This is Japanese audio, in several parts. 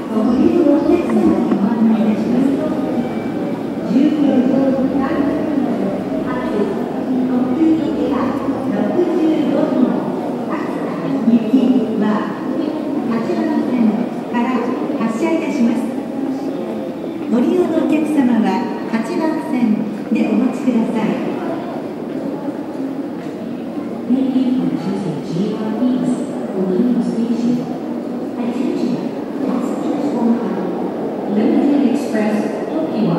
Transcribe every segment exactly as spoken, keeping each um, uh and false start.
ご利用のお客様ははちばん線でお待ちください。Thank you for choosing G R East Orlando Station. Attention, passengers on Limited Express Tokiwa.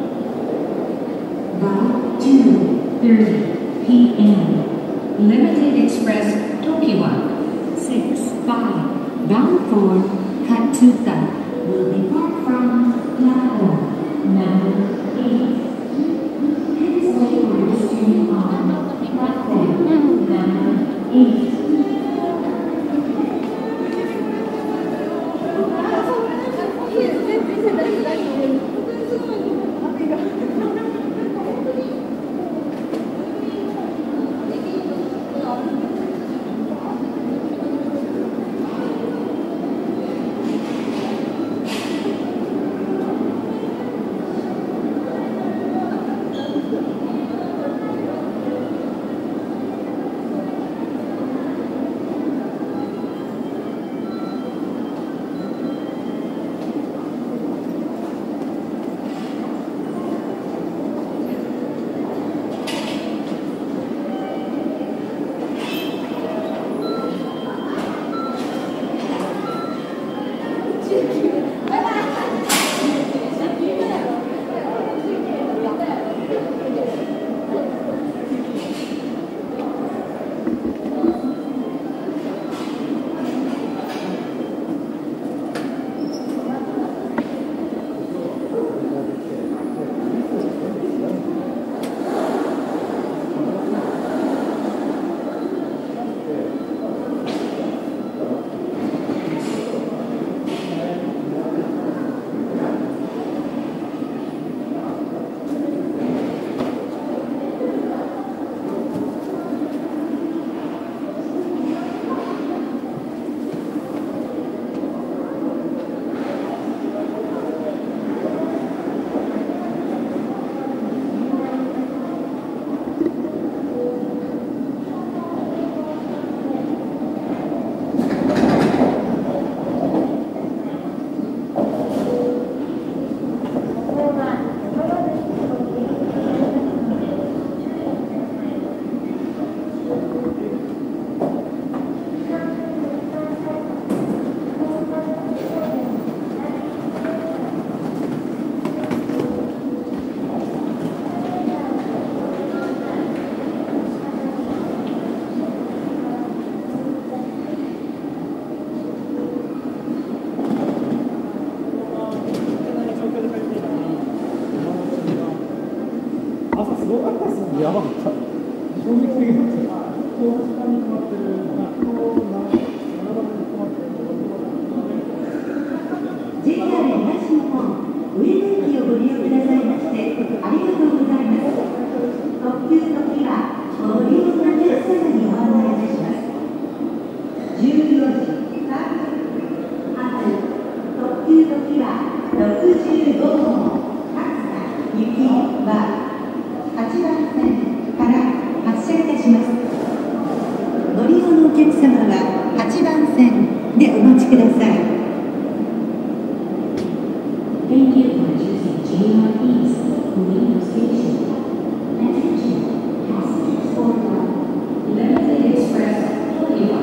By two thirty p m Limited Express Tokiwa six five bound for Katsuta will depart from platform number eight. Please wait for this train on platform number eight. やばかった。衝撃的だった。こう下に止まってる。 ジェイアール 東日本上野駅をご利用くださいましてありがとうございます。特急ときはご利用のお客様にご案内いたします。じゅうよじさんじゅっぷん発特急ときはろくじゅうごほん勝田行きははちばん線から発車いたします。ご利用のお客様ははちばん線でお待ちください。Thank you for choosing J R East Orlando Station. Attention, passengers for Limited Express Tokiwa.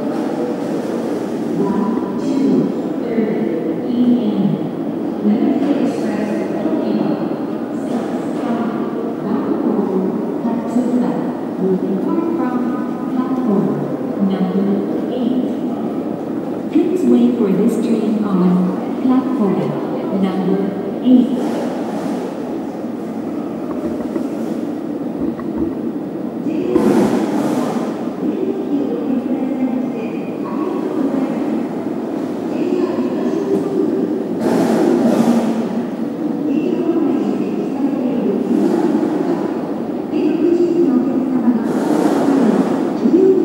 one two thirty p m Limited Express Tokiwa. six five bound for Katsuta will depart from platform number eight. Please wait for this train on platform number eight.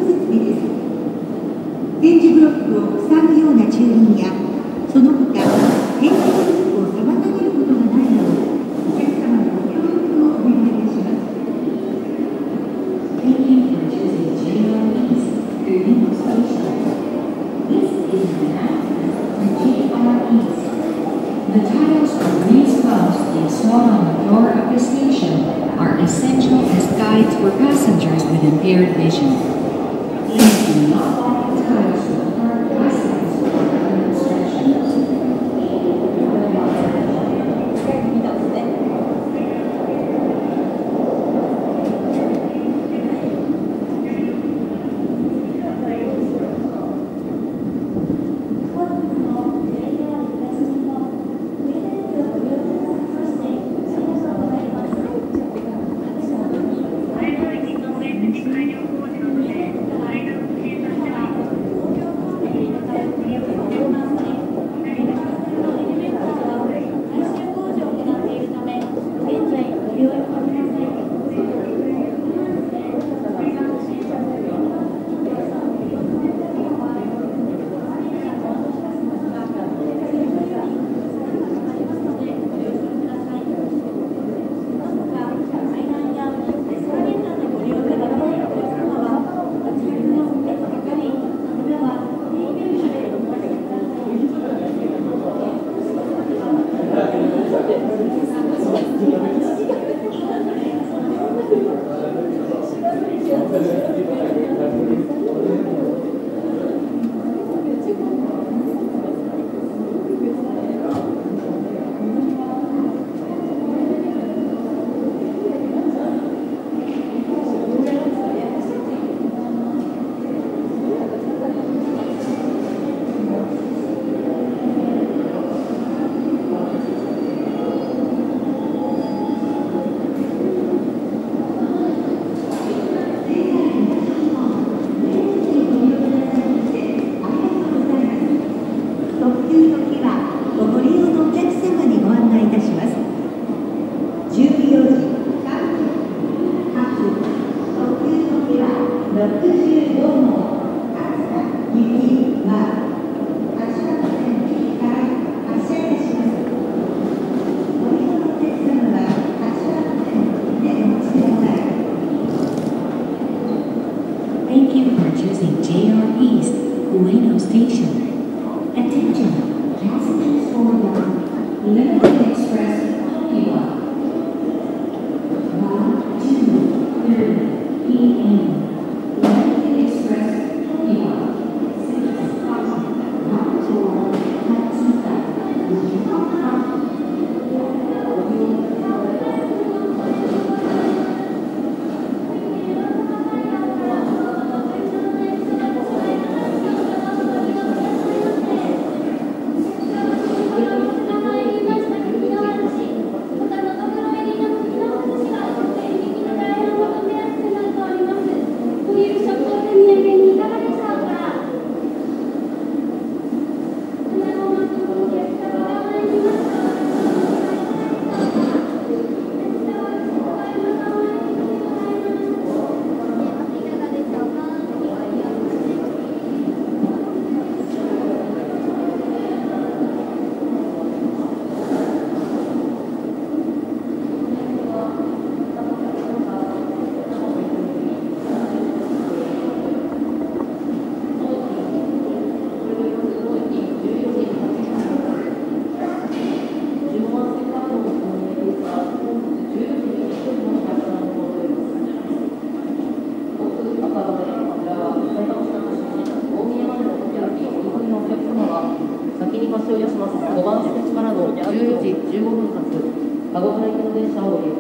点字ブロックを塞ぐような駐輪やその他 This is an announcement for J R East. The tiles for raised posts installed on the floor of the station are essential as guides for passengers with impaired vision. Please do not lock the tiles with hard plastics or other instructions. ごばん線からのじゅうよじじゅうごふん発、加護原行きの電車をご利用